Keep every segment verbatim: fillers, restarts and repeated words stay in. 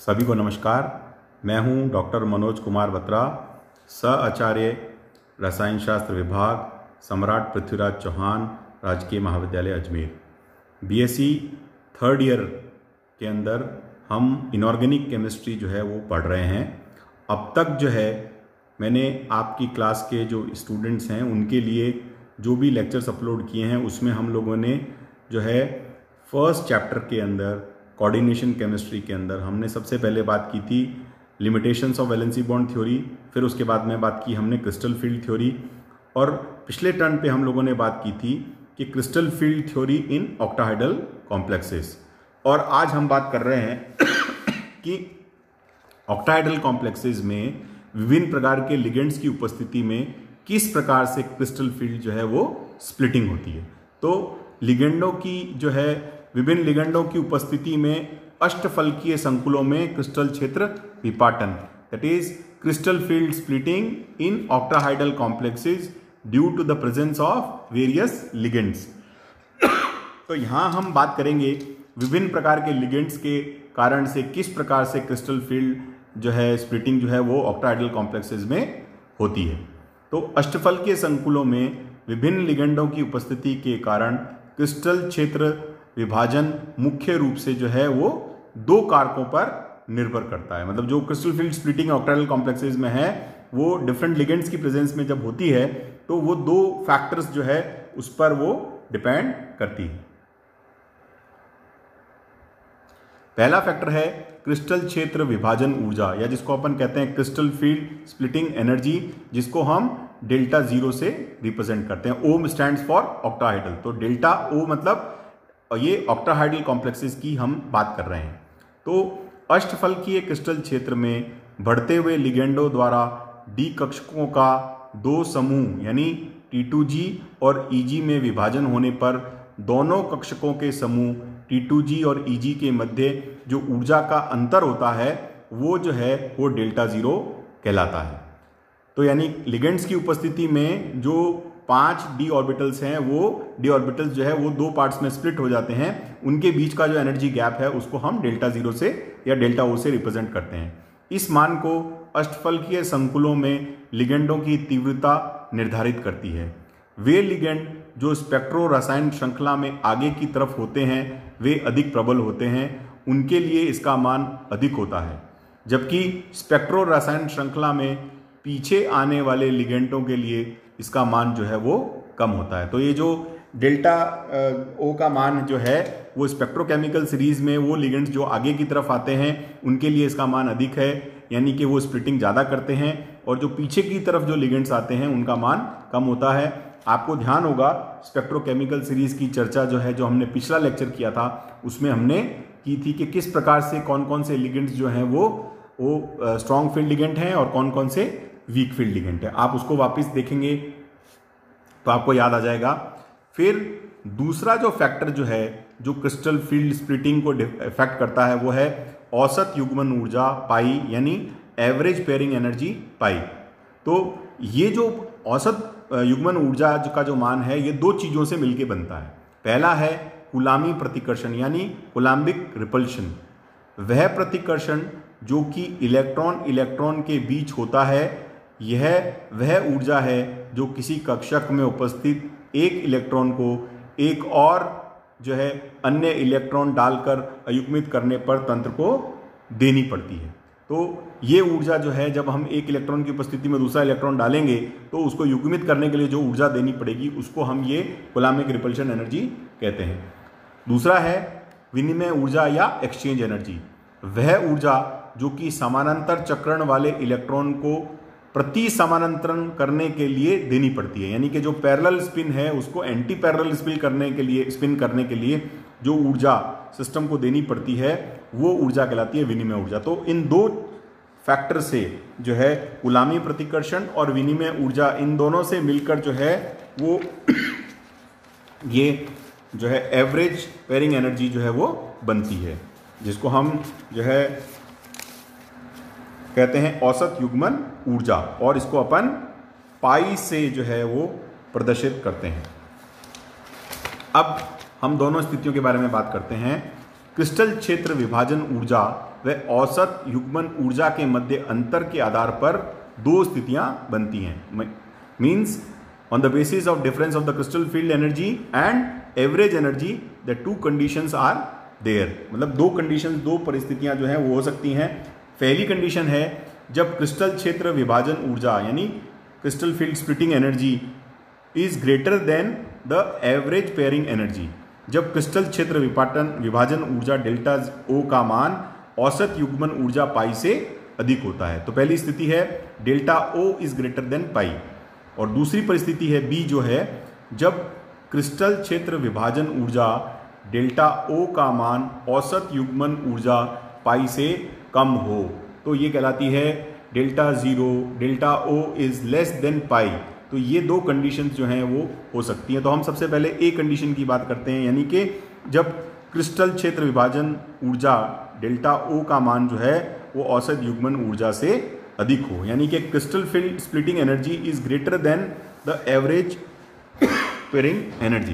सभी को नमस्कार। मैं हूं डॉक्टर मनोज कुमार बत्रा, सह आचार्य रसायन शास्त्र विभाग, सम्राट पृथ्वीराज चौहान राजकीय महाविद्यालय अजमेर। बीएससी थर्ड ईयर के अंदर हम इनऑर्गेनिक केमिस्ट्री जो है वो पढ़ रहे हैं। अब तक जो है मैंने आपकी क्लास के जो स्टूडेंट्स हैं उनके लिए जो भी लेक्चर्स अपलोड किए हैं उसमें हम लोगों ने जो है फर्स्ट चैप्टर के अंदर कोऑर्डिनेशन केमिस्ट्री के अंदर हमने सबसे पहले बात की थी limitations of valency bond theory, फिर उसके बाद में बात की हमने क्रिस्टल फील्ड थ्योरी, और पिछले टर्न पे हम लोगों ने बात की थी कि crystal field theory in octahedral complexes. और आज हम बात कर रहे हैं कि ऑक्टाहाइडल कॉम्प्लेक्सेस में विभिन्न प्रकार के लिगेंड्स की उपस्थिति में किस प्रकार से क्रिस्टल फील्ड जो है वो स्प्लिटिंग होती है। तो लिगेंडों की जो है विभिन्न लिगेंडों की उपस्थिति में अष्टफलकीय संकुलों में क्रिस्टल क्षेत्र विपाटन, that is crystal field splitting in octahedral complexes due to the presence of various ligands. तो यहां हम बात करेंगे विभिन्न प्रकार के लिगेंड्स के कारण से किस प्रकार से क्रिस्टल फील्ड जो है स्प्लिटिंग जो है वो ऑक्टाहाइडल कॉम्प्लेक्सेस में होती है। तो अष्टफलकीय संकुलों में विभिन्न लिगेंडों की उपस्थिति के कारण क्रिस्टल क्षेत्र विभाजन मुख्य रूप से जो है वो दो कारकों पर निर्भर करता है। मतलब जो crystal field splitting octahedral complexes में है वो डिफरेंट लिगेंड्स की प्रेजेंस में जब होती है तो वो दो फैक्टर्स जो है उस पर वो डिपेंड करती है। पहला फैक्टर है क्रिस्टल क्षेत्र विभाजन ऊर्जा, या जिसको अपन कहते हैं क्रिस्टल फील्ड स्प्लिटिंग एनर्जी, जिसको हम डेल्टा जीरो से रिप्रेजेंट करते हैं। ओ स्टैंड्स फॉर ऑक्टाहाइडल, तो डेल्टा ओ मतलब ये ऑक्टाहाइडल कॉम्प्लेक्सेस की हम बात कर रहे हैं। तो अष्टफलकीय क्रिस्टल क्षेत्र में बढ़ते हुए लिगेंडों द्वारा डी कक्षकों का दो समूह यानी टी टू जी और ई जी में विभाजन होने पर दोनों कक्षकों के समूह टी टू जी और ई जी के मध्य जो ऊर्जा का अंतर होता है वो जो है वो डेल्टा जीरो कहलाता है। तो यानी लिगेंड्स की उपस्थिति में जो पांच डी ऑर्बिटल्स हैं वो डी ऑर्बिटल्स जो है वो दो पार्ट्स में स्प्लिट हो जाते हैं, उनके बीच का जो एनर्जी गैप है उसको हम डेल्टा जीरो से या डेल्टा ओ से रिप्रेजेंट करते हैं। इस मान को अष्टफलकीय संकुलों में लिगेंडों की तीव्रता निर्धारित करती है। वे लिगेंड जो स्पेक्ट्रो रसायन श्रृंखला में आगे की तरफ होते हैं वे अधिक प्रबल होते हैं, उनके लिए इसका मान अधिक होता है, जबकि स्पेक्ट्रो रसायन श्रृंखला में पीछे आने वाले लिगेंडों के लिए इसका मान जो है वो कम होता है। तो ये जो डेल्टा ओ का मान जो है वो स्पेक्ट्रोकेमिकल सीरीज में वो लिगेंड्स जो आगे की तरफ आते हैं उनके लिए इसका मान अधिक है, यानी कि वो स्प्लिटिंग ज़्यादा करते हैं, और जो पीछे की तरफ जो लिगेंड्स आते हैं उनका मान कम होता है। आपको ध्यान होगा स्पेक्ट्रोकेमिकल सीरीज की चर्चा जो है जो हमने पिछला लेक्चर किया था उसमें हमने की थी कि किस प्रकार से कौन कौन से लिगेंड्स जो हैं वो वो स्ट्रॉन्ग फील्ड लिगेंड हैं और कौन कौन से वीक फील्ड लिगेंड है। आप उसको वापस देखेंगे तो आपको याद आ जाएगा। फिर दूसरा जो फैक्टर जो है जो क्रिस्टल फील्ड स्प्लिटिंग को इफेक्ट करता है वो है औसत युग्मन ऊर्जा पाई, यानी एवरेज पेयरिंग एनर्जी पाई। तो ये जो औसत युग्मन ऊर्जा का जो मान है ये दो चीजों से मिलकर बनता है। पहला है कूलामी प्रतिकर्षण यानी कूलाम्बिक रिपल्शन, वह प्रतिकर्षण जो कि इलेक्ट्रॉन इलेक्ट्रॉन के बीच होता है, यह वह ऊर्जा है जो किसी कक्षक में उपस्थित एक इलेक्ट्रॉन को एक और जो है अन्य इलेक्ट्रॉन डालकर अयुग्मित करने पर तंत्र को देनी पड़ती है। तो ये ऊर्जा जो है जब हम एक इलेक्ट्रॉन की उपस्थिति में दूसरा इलेक्ट्रॉन डालेंगे तो उसको युग्मित करने के लिए जो ऊर्जा देनी पड़ेगी उसको हम ये कूलामिक रिपल्शन एनर्जी कहते हैं। दूसरा है विनिमय ऊर्जा या एक्सचेंज एनर्जी, वह ऊर्जा जो कि समानांतर चक्रण वाले इलेक्ट्रॉन को प्रति समानांतरण करने के लिए देनी पड़ती है, यानी कि जो पैरेलल स्पिन है उसको एंटी पैरेलल स्पिन करने के लिए स्पिन करने के लिए जो ऊर्जा सिस्टम को देनी पड़ती है वो ऊर्जा कहलाती है विनिमय ऊर्जा। तो इन दो फैक्टर से जो है कूलामी प्रतिकर्षण और विनिमय ऊर्जा, इन दोनों से मिलकर जो है वो ये जो है एवरेज पेयरिंग एनर्जी जो है वो बनती है, जिसको हम जो है कहते हैं औसत युग्मन ऊर्जा, और इसको अपन पाई से जो है वो प्रदर्शित करते हैं। अब हम दोनों स्थितियों के बारे में बात करते हैं। क्रिस्टल क्षेत्र विभाजन ऊर्जा व औसत युग्मन ऊर्जा के मध्य अंतर के आधार पर दो स्थितियां बनती हैं। Means on the basis of difference of the crystal field energy and average energy the two conditions are there. मतलब दो कंडीशंस, दो परिस्थितियां जो हैं वो हो सकती हैं। पहली कंडीशन है जब क्रिस्टल क्षेत्र विभाजन ऊर्जा यानी crystal field splitting energy is greater than the average pairing energy. जब क्रिस्टल क्षेत्र विपाटन विभाजन ऊर्जा डेल्टा ओ का मान औसत युग्मन ऊर्जा पाई से अधिक होता है। तो पहली स्थिति है delta O is greater than pi. और दूसरी परिस्थिति है बी जो है जब क्रिस्टल क्षेत्र विभाजन ऊर्जा डेल्टा ओ का मान औसत युग्मन ऊर्जा पाई से कम हो, तो ये कहलाती है delta zero, delta O is less than pi. तो ये दो कंडीशंस जो हैं वो हो सकती हैं। तो हम सबसे पहले ए कंडीशन की बात करते हैं, यानी कि जब क्रिस्टल क्षेत्र विभाजन ऊर्जा डेल्टा ओ का मान जो है वो औसत युग्मन ऊर्जा से अधिक हो, यानी कि crystal field splitting energy is greater than the average pairing energy.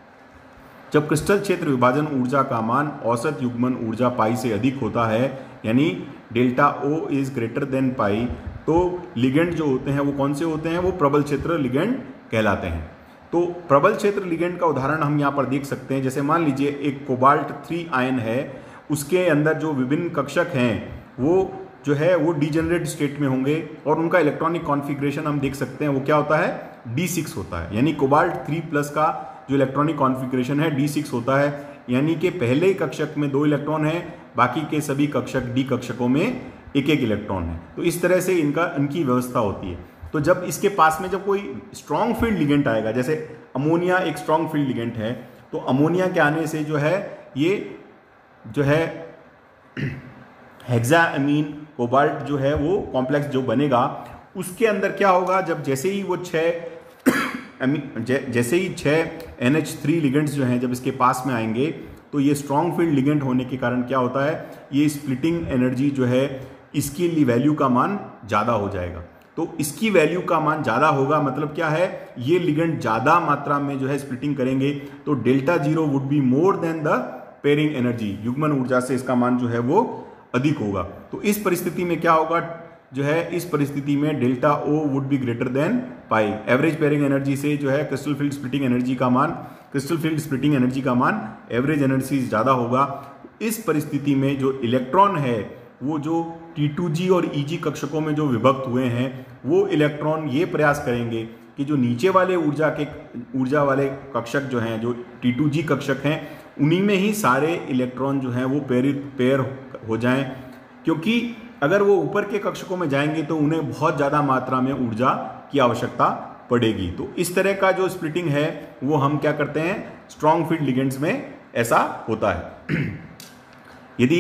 जब क्रिस्टल क्षेत्र विभाजन ऊर्जा का मान औसत युग्मन ऊर्जा पाई से अधिक होता है, यानी delta O is greater than pi, तो लिगेंड जो होते हैं वो कौन से होते हैं? वो प्रबल क्षेत्र लिगेंड कहलाते हैं। तो प्रबल क्षेत्र लिगेंड का उदाहरण हम यहाँ पर देख सकते हैं। जैसे मान लीजिए एक कोबाल्ट थ्री आयन है, उसके अंदर जो विभिन्न कक्षक हैं वो जो है वो डीजेनरेट स्टेट में होंगे और उनका इलेक्ट्रॉनिक कॉन्फ़िगरेशन हम देख सकते हैं वो क्या होता है? डी सिक्स होता है। यानी कोबाल्ट थ्री प्लस का जो इलेक्ट्रॉनिक कॉन्फ़िगरेशन है डी सिक्स होता है, यानी कि पहले कक्षक में दो इलेक्ट्रॉन है, बाकी के सभी कक्षक डी कक्षकों में एक एक इलेक्ट्रॉन है। तो इस तरह से इनका इनकी व्यवस्था होती है। तो जब इसके पास में जब कोई स्ट्रॉन्ग फील्ड लिगेंड आएगा, जैसे अमोनिया एक स्ट्रॉन्ग फील्ड लिगेंड है, तो अमोनिया के आने से जो है ये जो है हेक्साअमीन कोबाल्ट जो है वो कॉम्प्लेक्स जो बनेगा, उसके अंदर क्या होगा? जब जैसे ही वो छः जैसे ही छः एन एच थ्री लिगेंड्स जो हैं जब इसके पास में आएंगे, तो ये स्ट्रॉन्ग फील्ड लिगेंड होने के कारण क्या होता है? ये स्प्लिटिंग एनर्जी जो है इसकी वैल्यू का मान ज़्यादा हो जाएगा। तो इसकी वैल्यू का मान ज़्यादा होगा मतलब क्या है? ये लिगेंड ज़्यादा मात्रा में जो है स्प्लिटिंग करेंगे, तो delta zero would be more than the pairing energy. युग्मन ऊर्जा से इसका मान जो है वो अधिक होगा। तो इस परिस्थिति में क्या होगा जो है? इस परिस्थिति में delta O would be greater than pi. Average pairing energy से जो है क्रिस्टल फील्ड स्प्लिटिंग एनर्जी का मान क्रिस्टल फील्ड स्प्लिटिंग एनर्जी का मान एवरेज एनर्जी से ज़्यादा होगा। इस परिस्थिति में जो इलेक्ट्रॉन है वो जो टी टू जी और ई जी कक्षकों में जो विभक्त हुए हैं, वो इलेक्ट्रॉन ये प्रयास करेंगे कि जो नीचे वाले ऊर्जा के ऊर्जा वाले कक्षक जो हैं, जो टी टू जी कक्षक हैं, उन्हीं में ही सारे इलेक्ट्रॉन जो हैं वो पेरित पेयर हो जाएं, क्योंकि अगर वो ऊपर के कक्षकों में जाएंगे तो उन्हें बहुत ज़्यादा मात्रा में ऊर्जा की आवश्यकता पड़ेगी। तो इस तरह का जो स्प्लिटिंग है वो हम क्या करते हैं? स्ट्रॉन्ग फील्ड लिगेंड्स में ऐसा होता है। यदि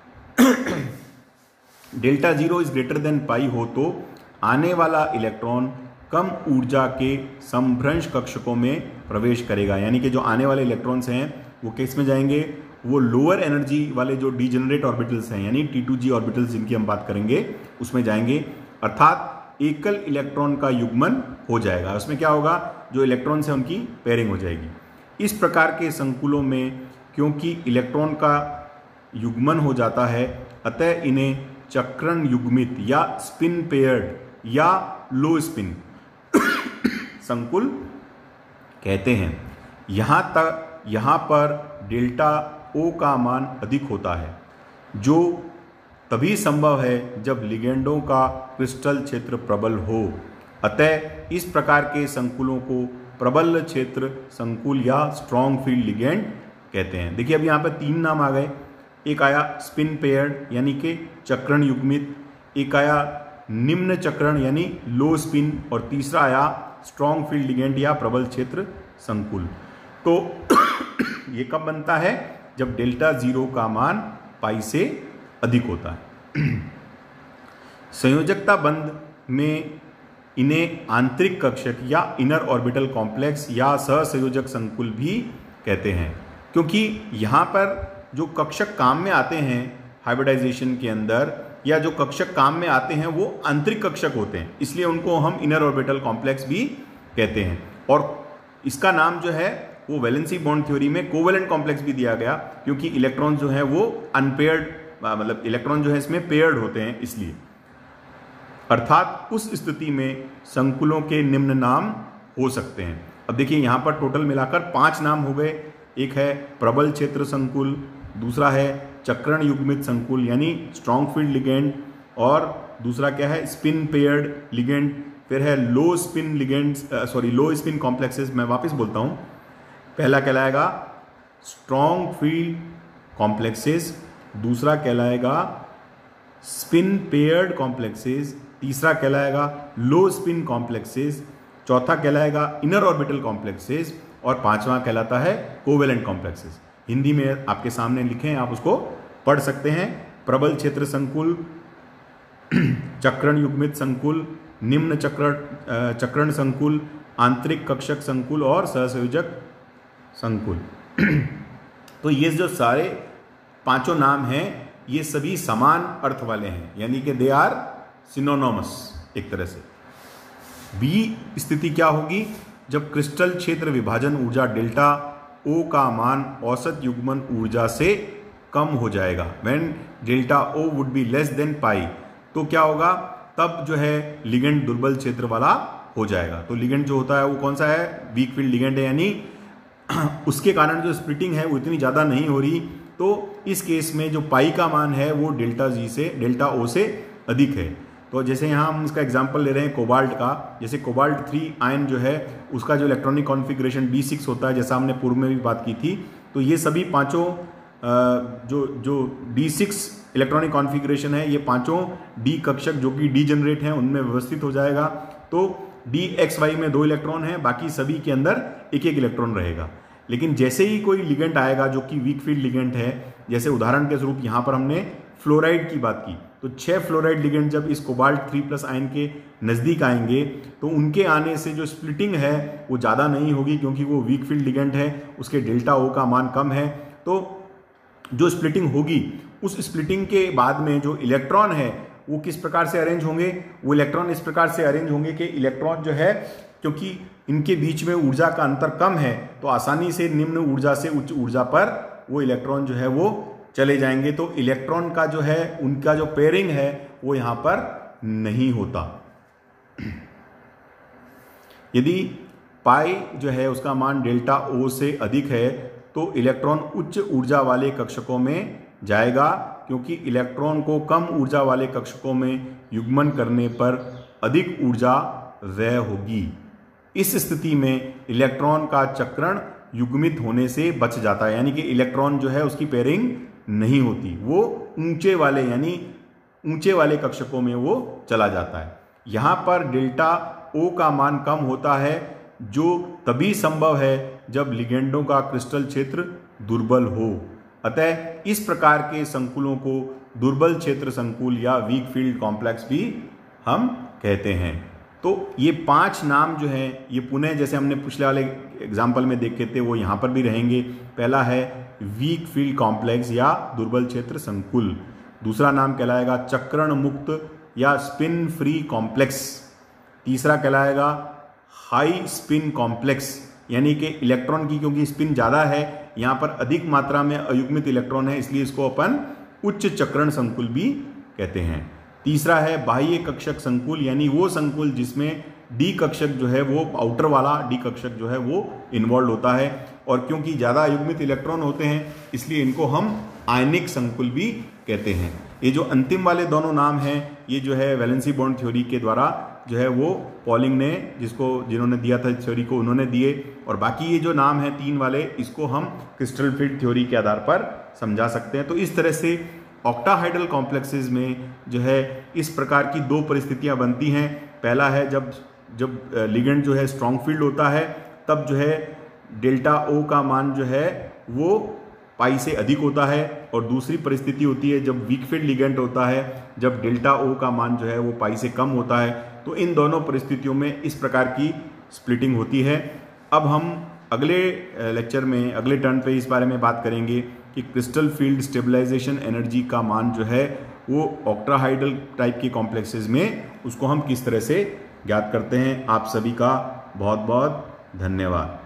delta zero is greater than pi हो तो आने वाला इलेक्ट्रॉन कम ऊर्जा के समभ्रंश कक्षकों में प्रवेश करेगा, यानी कि जो आने वाले इलेक्ट्रॉन्स हैं वो किस में जाएंगे? वो लोअर एनर्जी वाले जो डीजेनरेट ऑर्बिटल्स हैं, यानी टी टू जी ऑर्बिटल्स जिनकी हम बात करेंगे, उसमें जाएंगे। अर्थात एकल इलेक्ट्रॉन का युग्मन हो जाएगा। उसमें क्या होगा? जो इलेक्ट्रॉन्स हैं उनकी पेयरिंग हो जाएगी। इस प्रकार के संकुलों में क्योंकि इलेक्ट्रॉन का युग्मन हो जाता है, अतः इन्हें चक्रण युग्मित या स्पिन पेयर्ड या लो स्पिन संकुल कहते हैं। यहाँ तक यहाँ पर डेल्टा ओ का मान अधिक होता है, जो तभी संभव है जब लिगेंडों का क्रिस्टल क्षेत्र प्रबल हो। अतः इस प्रकार के संकुलों को प्रबल क्षेत्र संकुल या स्ट्रॉन्ग फील्ड लिगेंड कहते हैं। देखिए अब यहाँ पर तीन नाम आ गए। एक आया स्पिन पेयर्ड यानी कि चक्रण युग्मित, एक आया निम्न चक्रण यानी लो स्पिन, और तीसरा आया स्ट्रॉन्ग फील्ड लिगेंड या प्रबल क्षेत्र संकुल। तो ये कब बनता है? जब डेल्टा जीरो का मान पाई से अधिक होता है। संयोजकता बंध में इन्हें आंतरिक कक्षक या इनर ऑर्बिटल कॉम्प्लेक्स या सहसंयोजक संकुल भी कहते हैं, क्योंकि यहाँ पर जो कक्षक काम में आते हैं हाइब्रिडाइजेशन के अंदर, या जो कक्षक काम में आते हैं वो आंतरिक कक्षक होते हैं, इसलिए उनको हम इनर ऑर्बिटल कॉम्प्लेक्स भी कहते हैं। और इसका नाम जो है वो वैलेंसी बॉन्ड थ्योरी में कोवेलेंट कॉम्प्लेक्स भी दिया गया, क्योंकि इलेक्ट्रॉन जो है वो अनपेयर्ड, मतलब इलेक्ट्रॉन जो है इसमें पेयर्ड होते हैं इसलिए। अर्थात उस स्थिति में संकुलों के निम्न नाम हो सकते हैं। अब देखिए यहाँ पर टोटल मिलाकर पांच नाम हो गए। एक है प्रबल क्षेत्र संकुल, दूसरा है चक्रण युग्मित संकुल यानी स्ट्रॉन्ग फील्ड लिगेंड, और दूसरा क्या है स्पिन पेयर्ड लिगेंड, फिर है low spin ligand sorry low spin complexes. मैं वापस बोलता हूँ, पहला कहलाएगा स्ट्रॉन्ग फील्ड कॉम्प्लेक्सेस, दूसरा कहलाएगा स्पिन पेयर्ड कॉम्प्लेक्सेस, तीसरा कहलाएगा लो स्पिन कॉम्प्लेक्सेस, चौथा कहलाएगा इनर ऑर्बिटल कॉम्प्लेक्सेस, और पांचवा कहलाता है कोवेलेंट कॉम्प्लेक्सेस। हिंदी में आपके सामने लिखे हैं, आप उसको पढ़ सकते हैं। प्रबल क्षेत्र संकुल, चक्रण युग्मित संकुल, निम्न चक्रण चक्रण संकुल, आंतरिक कक्षक संकुल और सहसंयोजक संकुल। तो ये जो सारे पांचों नाम हैं ये सभी समान अर्थ वाले हैं, यानी कि दे आर सिनोनोमस एक तरह से। बी स्थिति क्या होगी, जब क्रिस्टल क्षेत्र विभाजन ऊर्जा डेल्टा ओ का मान औसत युग्मन ऊर्जा से कम हो जाएगा। When delta O would be less than pi, तो क्या होगा, तब जो है लिगेंड दुर्बल क्षेत्र वाला हो जाएगा। तो लिगेंड जो होता है वो कौन सा है, वीक फील्ड लिगेंड है, यानी उसके कारण जो स्प्लिटिंग है वो इतनी ज़्यादा नहीं हो रही। तो इस केस में जो पाई का मान है वो डेल्टा जी से डेल्टा ओ से अधिक है। तो जैसे यहाँ हम इसका एग्जांपल ले रहे हैं कोबाल्ट का, जैसे कोबाल्ट थ्री आयन जो है उसका जो इलेक्ट्रॉनिक कॉन्फ़िगरेशन डी सिक्स होता है, जैसा हमने पूर्व में भी बात की थी। तो ये सभी पांचों जो जो डी सिक्स इलेक्ट्रॉनिक कॉन्फ़िगरेशन है, ये पांचों डी कक्षक जो कि डी जनरेट हैं उनमें व्यवस्थित हो जाएगा। तो डी एक्स वाई में दो इलेक्ट्रॉन हैं, बाकी सभी के अंदर एक एक इलेक्ट्रॉन रहेगा। लेकिन जैसे ही कोई लिगेंड आएगा जो कि वीक फील्ड लिगेंड है, जैसे उदाहरण के स्वरूप यहाँ पर हमने फ्लोराइड की बात की, तो छह फ्लोराइड लिगेंड जब इस कोबाल्ट थ्री प्लस आयन के नज़दीक आएंगे तो उनके आने से जो स्प्लिटिंग है वो ज़्यादा नहीं होगी, क्योंकि वो वीक फील्ड लिगेंड है, उसके डेल्टा ओ का मान कम है। तो जो स्प्लिटिंग होगी उस स्प्लिटिंग के बाद में जो इलेक्ट्रॉन है वो किस प्रकार से अरेंज होंगे, वो इलेक्ट्रॉन इस प्रकार से अरेंज होंगे कि इलेक्ट्रॉन जो है, क्योंकि इनके बीच में ऊर्जा का अंतर कम है, तो आसानी से निम्न ऊर्जा से उच्च ऊर्जा पर वो इलेक्ट्रॉन जो है वो चले जाएंगे। तो इलेक्ट्रॉन का जो है उनका जो पेयरिंग है वो यहाँ पर नहीं होता। यदि पाई जो है उसका मान डेल्टा ओ से अधिक है तो इलेक्ट्रॉन उच्च ऊर्जा वाले कक्षकों में जाएगा, क्योंकि इलेक्ट्रॉन को कम ऊर्जा वाले कक्षकों में युग्मन करने पर अधिक ऊर्जा व्यय होगी। इस स्थिति में इलेक्ट्रॉन का चक्रण युग्मित होने से बच जाता है, यानी कि इलेक्ट्रॉन जो है उसकी पेयरिंग नहीं होती, वो ऊंचे वाले यानी ऊंचे वाले कक्षकों में वो चला जाता है। यहाँ पर डेल्टा ओ का मान कम होता है, जो तभी संभव है जब लिगेंडों का क्रिस्टल क्षेत्र दुर्बल हो। अतः इस प्रकार के संकुलों को दुर्बल क्षेत्र संकुल या वीक फील्ड कॉम्प्लेक्स भी हम कहते हैं। तो ये पांच नाम जो हैं ये पुनः जैसे हमने पिछले वाले एग्जाम्पल में देखे थे वो यहाँ पर भी रहेंगे। पहला है वीक फील्ड कॉम्प्लेक्स या दुर्बल क्षेत्र संकुल, दूसरा नाम कहलाएगा चक्रण मुक्त या स्पिन फ्री कॉम्प्लेक्स, तीसरा कहलाएगा हाई स्पिन कॉम्प्लेक्स, यानी कि इलेक्ट्रॉन की क्योंकि स्पिन ज़्यादा है, यहाँ पर अधिक मात्रा में अयुग्मित इलेक्ट्रॉन है, इसलिए इसको अपन उच्च चक्रण संकुल भी कहते हैं। तीसरा है बाह्य कक्षक संकुल, यानी वो संकुल जिसमें डी कक्षक जो है वो आउटर वाला डी कक्षक जो है वो इन्वॉल्व होता है, और क्योंकि ज़्यादा अयुग्मित इलेक्ट्रॉन होते हैं इसलिए इनको हम आयनिक संकुल भी कहते हैं। ये जो अंतिम वाले दोनों नाम हैं ये जो है वैलेंसी बॉन्ड थ्योरी के द्वारा जो है वो पॉलिंग ने जिसको जिन्होंने दिया था थ्योरी को उन्होंने दिए, और बाकी ये जो नाम है तीन वाले इसको हम क्रिस्टल फील्ड थ्योरी के आधार पर समझा सकते हैं। तो इस तरह से ऑक्टाहाइड्रल कॉम्प्लेक्सेस में जो है इस प्रकार की दो परिस्थितियां बनती हैं। पहला है जब जब लिगेंड जो है स्ट्रॉन्ग फील्ड होता है तब जो है डेल्टा ओ का मान जो है वो पाई से अधिक होता है, और दूसरी परिस्थिति होती है जब वीक फील्ड लिगेंड होता है जब डेल्टा ओ का मान जो है वो पाई से कम होता है। तो इन दोनों परिस्थितियों में इस प्रकार की स्प्लिटिंग होती है। अब हम अगले लेक्चर में अगले टर्न पे इस बारे में बात करेंगे कि क्रिस्टल फील्ड स्टेबलाइजेशन एनर्जी का मान जो है वो ऑक्टाहाइड्रल टाइप के कॉम्प्लेक्सेस में उसको हम किस तरह से ज्ञात करते हैं। आप सभी का बहुत बहुत धन्यवाद।